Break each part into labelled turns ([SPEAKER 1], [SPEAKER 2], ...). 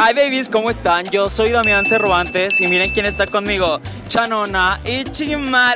[SPEAKER 1] Hi babies, ¿cómo están? Yo soy Damián Cervantes y miren quién está conmigo, Chanona y Chimal.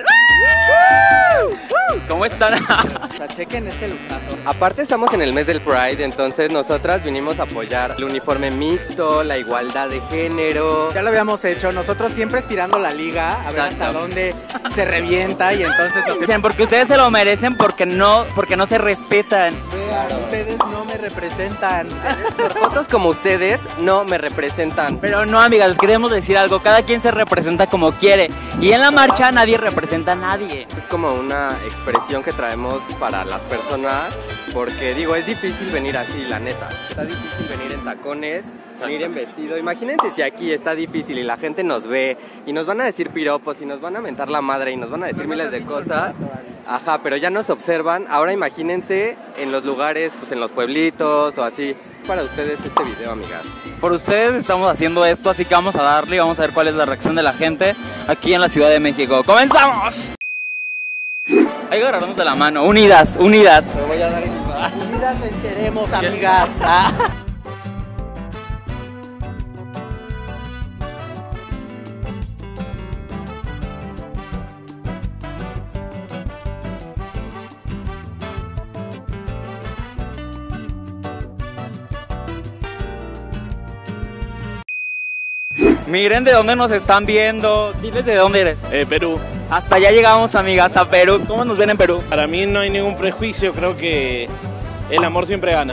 [SPEAKER 1] ¿Cómo están?
[SPEAKER 2] O sea, chequen este lujazo.
[SPEAKER 3] Aparte estamos en el mes del Pride, entonces nosotras vinimos a apoyar el uniforme mixto, la igualdad de género.
[SPEAKER 2] Ya lo habíamos hecho, nosotros siempre estirando la liga, a ver hasta dónde se revienta y entonces nos...
[SPEAKER 1] Dicen, porque ustedes se lo merecen porque no se respetan.
[SPEAKER 2] Vean, ustedes no me representan.
[SPEAKER 3] Por fotos como ustedes no me representan.
[SPEAKER 1] Pero no, amigas, les queremos decir algo, cada quien se representa como quiere y en la marcha nadie representa a nadie.
[SPEAKER 3] Es como una expresión que traemos para las personas, porque digo, es difícil venir así, la neta. Está difícil venir en tacones, venir en vestido. Imagínense si aquí está difícil y la gente nos ve y nos van a decir piropos y nos van a mentar la madre y nos van a decir miles de cosas. Ajá, pero ya nos observan. Ahora imagínense en los lugares, pues en los pueblitos o así. Para ustedes este video, amigas.
[SPEAKER 1] Por ustedes estamos haciendo esto, así que vamos a darle y vamos a ver cuál es la reacción de la gente aquí en la Ciudad de México. ¡Comenzamos! Hay que agarrarnos de la mano, unidas, unidas.
[SPEAKER 3] Me voy a dar
[SPEAKER 2] Unidas venceremos, amigas.
[SPEAKER 1] Miren de dónde nos están viendo. Diles de dónde eres.
[SPEAKER 4] Perú.
[SPEAKER 1] Hasta allá llegamos, amigas, a Perú. ¿Cómo nos ven en Perú?
[SPEAKER 4] Para mí no hay ningún prejuicio, creo que el amor siempre gana.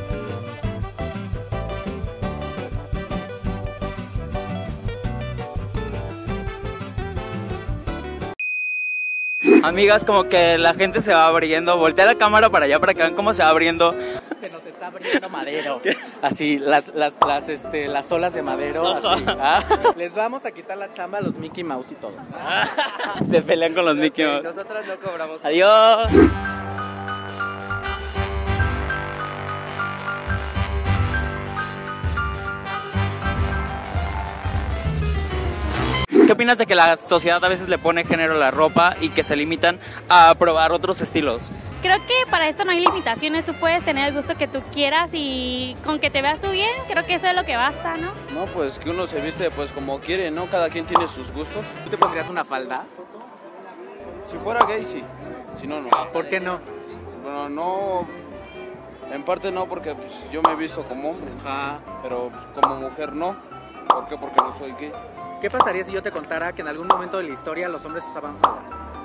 [SPEAKER 1] Amigas, como que la gente se va abriendo. Voltea la cámara para allá para que vean cómo se va abriendo.
[SPEAKER 2] Se nos está abriendo Madero. Así, las olas de Madero. Así. Les vamos a quitar la chamba a los Mickey Mouse y todo.
[SPEAKER 1] Se pelean con los Mickey Mouse.
[SPEAKER 3] Nosotras no cobramos.
[SPEAKER 1] Adiós. ¿Qué opinas de que la sociedad a veces le pone género a la ropa y que se limitan a probar otros estilos?
[SPEAKER 5] Creo que para esto no hay limitaciones, tú puedes tener el gusto que tú quieras y con que te veas tú bien, creo que eso es lo que basta, ¿no?
[SPEAKER 6] No, pues que uno se viste pues como quiere, ¿no? Cada quien tiene sus gustos.
[SPEAKER 2] ¿Tú te pondrías una falda?
[SPEAKER 6] Si fuera gay, sí. Si no, no.
[SPEAKER 2] ¿Por qué no?
[SPEAKER 6] Bueno, no... En parte no, porque pues, yo me he visto como hombre.
[SPEAKER 2] Ajá.
[SPEAKER 6] Pero pues, como mujer no. ¿Por qué? Porque no soy gay.
[SPEAKER 2] ¿Qué pasaría si yo te contara que en algún momento de la historia los hombres usaban falda?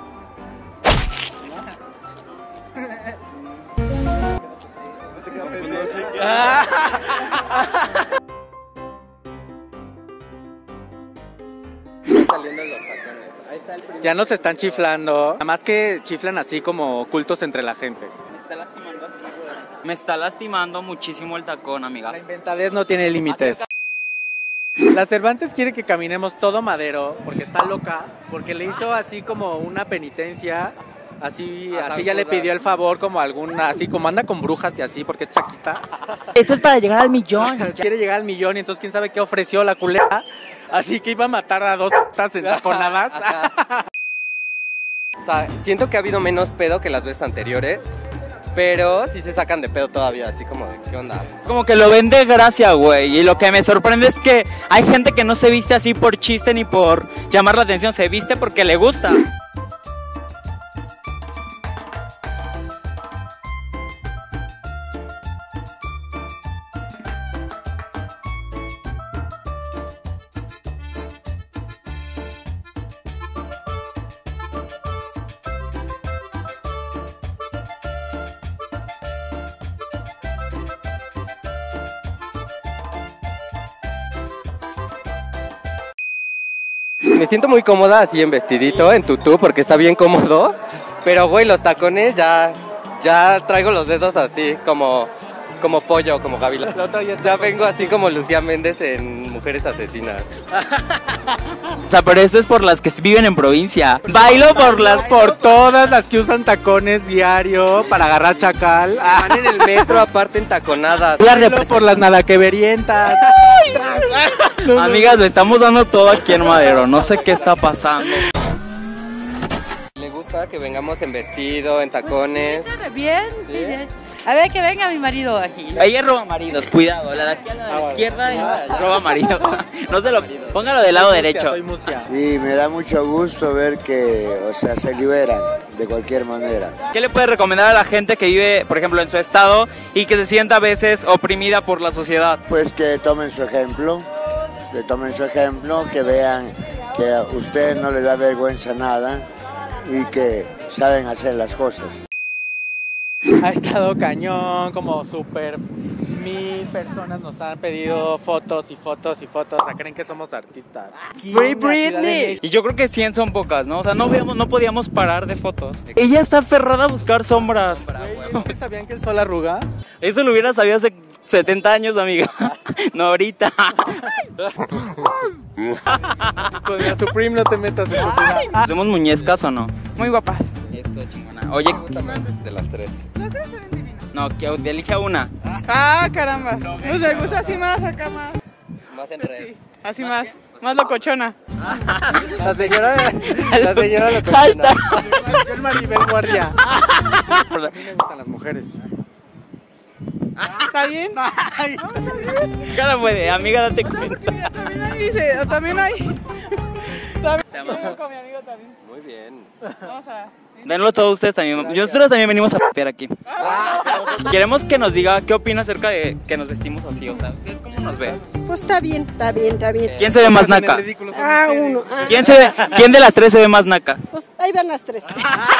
[SPEAKER 3] Saliendo los tacones. Ahí está el primer...
[SPEAKER 2] Ya nos están chiflando. Nada más que chiflan así como ocultos entre la gente.
[SPEAKER 1] Me está lastimando aquí, güey. Me está lastimando muchísimo el tacón,
[SPEAKER 2] La
[SPEAKER 1] amigas.
[SPEAKER 2] inventadez no tiene límites. La Cervantes quiere que caminemos todo Madero porque está loca, porque le hizo así como una penitencia, así ya le pidió el favor como alguna, así como anda con brujas y así porque es chaquita.
[SPEAKER 1] Esto es para llegar al millón.
[SPEAKER 2] Quiere llegar al millón y entonces quién sabe qué ofreció la culera, así que iba a matar a dos putas entaconadas.
[SPEAKER 3] O sea, siento que ha habido menos pedo que las veces anteriores, pero sí se sacan de pedo todavía, así como de ¿qué onda?
[SPEAKER 1] Como que lo ven de gracia, güey. Y lo que me sorprende es que hay gente que no se viste así por chiste ni por llamar la atención. Se viste porque le gusta.
[SPEAKER 3] Me siento muy cómoda así en vestidito, en tutú, porque está bien cómodo. Pero, güey, los tacones ya traigo los dedos así, como pollo, como gavilán. Ya vengo así como Lucía Méndez en Mujeres Asesinas.
[SPEAKER 1] O sea, pero eso es por las que viven en provincia. Bailo
[SPEAKER 2] Por todas las que usan tacones diario para agarrar chacal.
[SPEAKER 3] Van en el metro aparte en taconadas.
[SPEAKER 2] Bailo por las nadaqueverientas.
[SPEAKER 1] Amigas, le estamos dando todo aquí en Madero. No sé qué está pasando.
[SPEAKER 3] Le gusta que vengamos en vestido, en tacones.
[SPEAKER 7] Bien,
[SPEAKER 3] ¿Sí?
[SPEAKER 7] bien. A ver, que venga mi marido aquí.
[SPEAKER 1] Ella roba maridos, cuidado. La de aquí a la izquierda roba maridos. No se lo... Póngalo del lado derecho.
[SPEAKER 2] Soy mustia.
[SPEAKER 8] Y me da mucho gusto ver que, o sea, se liberan de cualquier manera.
[SPEAKER 1] ¿Qué le puede recomendar a la gente que vive, por ejemplo, en su estado y que se sienta a veces oprimida por la sociedad?
[SPEAKER 8] Pues que tomen su ejemplo, que vean que a ustedes no les da vergüenza nada y que saben hacer las cosas.
[SPEAKER 2] Ha estado cañón, como súper 1000 personas nos han pedido fotos y fotos y fotos. O sea, creen que somos artistas.
[SPEAKER 7] Free Britney.
[SPEAKER 1] Y yo creo que 100 son pocas, ¿no? O sea, no podíamos parar de fotos. Ella está aferrada a buscar sombras.
[SPEAKER 2] Güey, ¿sabían que el sol arruga?
[SPEAKER 1] Eso lo hubiera sabido hace 70 años, amiga. No ahorita.
[SPEAKER 2] Con la Supreme no te metas en tu vida.
[SPEAKER 1] ¿Somos muñecas o no?
[SPEAKER 9] Muy guapas.
[SPEAKER 1] Eso, chingona. Oye,
[SPEAKER 3] De las tres.
[SPEAKER 9] Las tres se ven divinas.
[SPEAKER 1] no, que elige a una.
[SPEAKER 9] Ah, caramba. Pues me gusta así más, acá más.
[SPEAKER 3] Más en red.
[SPEAKER 9] Sí, así más locochona.
[SPEAKER 3] La señora lo
[SPEAKER 1] ¡Salta!
[SPEAKER 2] Yo el Maribel Guardia. A mí me gustan las mujeres.
[SPEAKER 9] ¿Está bien?
[SPEAKER 1] Cara puede, amiga, date
[SPEAKER 9] Porque
[SPEAKER 1] cuenta.
[SPEAKER 9] mira, también hay, dice, también hay. También
[SPEAKER 1] Te amamos.
[SPEAKER 9] vengo con mi amigo también.
[SPEAKER 3] Muy bien.
[SPEAKER 9] Vamos a...
[SPEAKER 1] Denlo todo ustedes también. Nosotros también venimos a p***ear aquí. Queremos que nos diga qué opina acerca de que nos vestimos así, o sea, ¿usted cómo nos ve?
[SPEAKER 10] Pues está bien, está bien, está bien.
[SPEAKER 1] ¿Quién se ve más naca?
[SPEAKER 10] Ah, uno. Ah.
[SPEAKER 1] ¿Quién de las tres se ve más naca?
[SPEAKER 10] Pues ahí van las tres.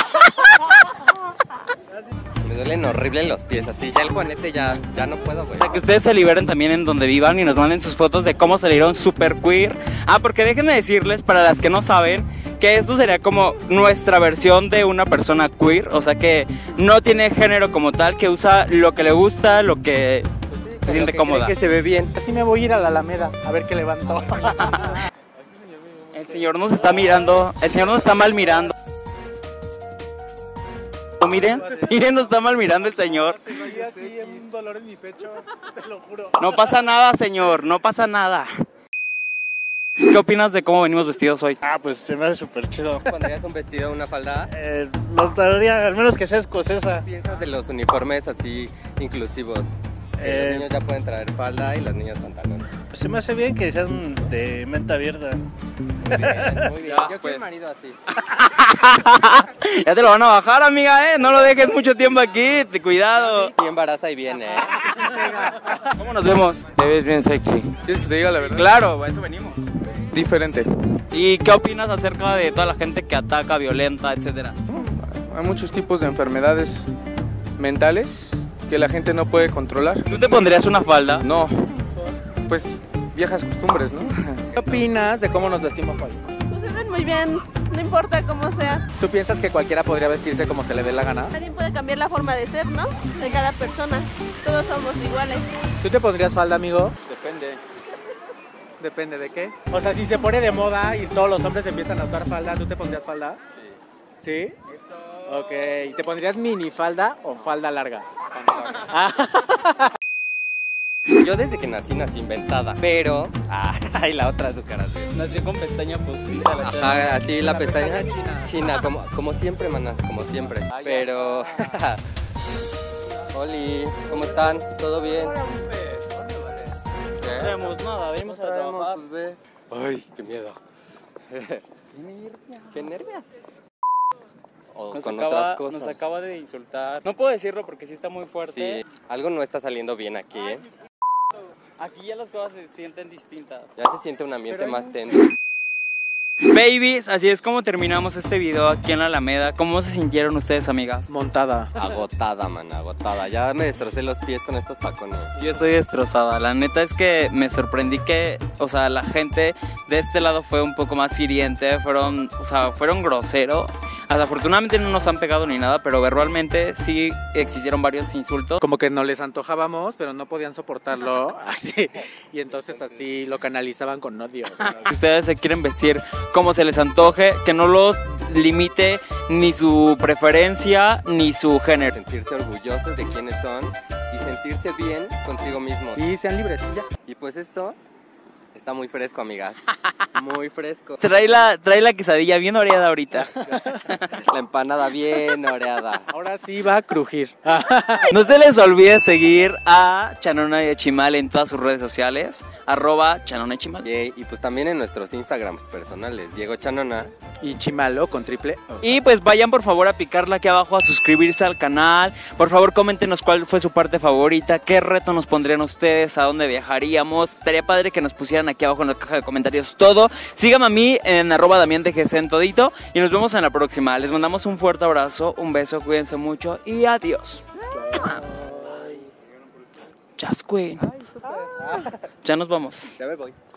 [SPEAKER 3] Me duelen horrible los pies, así. Ya el juanete ya no puedo, güey.
[SPEAKER 1] Para que ustedes se liberen también en donde vivan y nos manden sus fotos de cómo salieron super queer. Ah, porque déjenme decirles, para las que no saben, que esto sería como nuestra versión de una persona queer. O sea que no tiene género como tal, que usa lo que le gusta, lo que se siente cómoda.
[SPEAKER 3] Que se ve bien.
[SPEAKER 2] Así me voy a ir a la Alameda a ver qué levantó.
[SPEAKER 1] El señor nos está mirando, el señor nos está mal mirando. Miren, nos está mal mirando el señor.
[SPEAKER 2] Así, un dolor en mi pecho, te lo juro.
[SPEAKER 1] No pasa nada, señor, no pasa nada. ¿Qué opinas de cómo venimos vestidos hoy?
[SPEAKER 4] Ah, pues se me hace súper chido.
[SPEAKER 3] ¿Pondrías un vestido o una falda?
[SPEAKER 4] Lo daría, al menos que sea escocesa.
[SPEAKER 3] ¿Qué piensas de los uniformes así inclusivos? Los niños ya pueden traer falda y las niñas pantalón.
[SPEAKER 4] Pues se me hace bien que sean de mente abierta.
[SPEAKER 3] Muy bien, muy bien.
[SPEAKER 1] Ya,
[SPEAKER 3] Yo
[SPEAKER 1] pues.
[SPEAKER 3] quiero un marido así.
[SPEAKER 1] Ya te lo van a bajar, amiga, no lo dejes mucho tiempo aquí, cuidado.
[SPEAKER 3] Y embaraza y viene,
[SPEAKER 1] ¿Cómo nos vemos?
[SPEAKER 6] Te ves bien sexy. ¿Quieres que te diga la verdad?
[SPEAKER 1] Claro, a eso venimos.
[SPEAKER 6] Diferente.
[SPEAKER 1] ¿Y qué opinas acerca de toda la gente que ataca, violenta, etcétera?
[SPEAKER 6] Hay muchos tipos de enfermedades mentales que la gente no puede controlar.
[SPEAKER 1] ¿Tú te pondrías una falda?
[SPEAKER 6] No. Pues viejas costumbres, ¿no?
[SPEAKER 2] ¿Qué opinas de cómo nos vestimos hoy?
[SPEAKER 11] Pues se ven muy bien, no importa cómo sea.
[SPEAKER 2] ¿Tú piensas que cualquiera podría vestirse como se le dé la gana?
[SPEAKER 11] Nadie puede cambiar la forma de ser, ¿no? De cada persona. Todos somos iguales.
[SPEAKER 2] ¿Tú te pondrías falda, amigo?
[SPEAKER 6] Depende.
[SPEAKER 2] ¿Depende de qué? O sea, si se pone de moda y todos los hombres empiezan a usar falda, ¿tú te pondrías falda? Sí. ¿Sí? Ok. ¿Te pondrías minifalda o falda larga?
[SPEAKER 3] Yo desde que nací inventada, pero... Ay, la otra su cara así.
[SPEAKER 1] Nació con pestaña postiza la chava.
[SPEAKER 3] Ajá, así la pestaña china, como siempre, manas, como siempre. Pero... Oli, ¿cómo están? ¿Todo bien?
[SPEAKER 1] No tenemos nada, venimos a trabajar.
[SPEAKER 3] Pues ve. Ay, qué miedo. Qué nervios. O con otras cosas.
[SPEAKER 1] Nos acaba de insultar. No puedo decirlo porque sí está muy fuerte.
[SPEAKER 3] Sí, algo no está saliendo bien aquí, ¿eh?
[SPEAKER 1] Aquí ya las cosas se sienten distintas.
[SPEAKER 3] Ya se siente un ambiente más tenso.
[SPEAKER 1] Babies, así es como terminamos este video aquí en la Alameda. ¿Cómo se sintieron ustedes, amigas?
[SPEAKER 2] Montada.
[SPEAKER 3] Agotada, man, agotada. Ya me destrocé los pies con estos tacones.
[SPEAKER 1] Yo estoy destrozada. La neta es que me sorprendí que, o sea, la gente de este lado fue un poco más hiriente. Fueron groseros. Afortunadamente no nos han pegado ni nada, pero verbalmente sí existieron varios insultos.
[SPEAKER 2] Como que no les antojábamos, pero no podían soportarlo. Así. Y entonces así lo canalizaban con odio. O sea.
[SPEAKER 1] Si ustedes se quieren vestir como se les antoje, que no los limite ni su preferencia ni su género.
[SPEAKER 3] Sentirse orgullosos de quiénes son y sentirse bien consigo mismos.
[SPEAKER 2] Y sean libres, ya.
[SPEAKER 3] Y pues esto está muy fresco, amigas. Muy fresco.
[SPEAKER 1] Trae la quesadilla bien oreada ahorita.
[SPEAKER 3] La empanada bien oreada.
[SPEAKER 2] Ahora sí va a crujir.
[SPEAKER 1] No se les olvide seguir a Chanona y Chimal en todas sus redes sociales, @ChanonaYchimal.
[SPEAKER 3] Y pues también en nuestros Instagrams personales, Diego Chanona
[SPEAKER 2] y Chimalo con triple O.
[SPEAKER 1] Y pues vayan por favor a picarle aquí abajo, a suscribirse al canal. Por favor coméntenos cuál fue su parte favorita, qué reto nos pondrían ustedes, a dónde viajaríamos. Estaría padre que nos pusieran aquí abajo en la caja de comentarios todo. Síganme a mí en @DamianDGC en todito y nos vemos en la próxima. Les mandamos un fuerte abrazo, un beso, cuídense mucho y adiós. Just Queen. Ya nos vamos.
[SPEAKER 3] Ya me voy.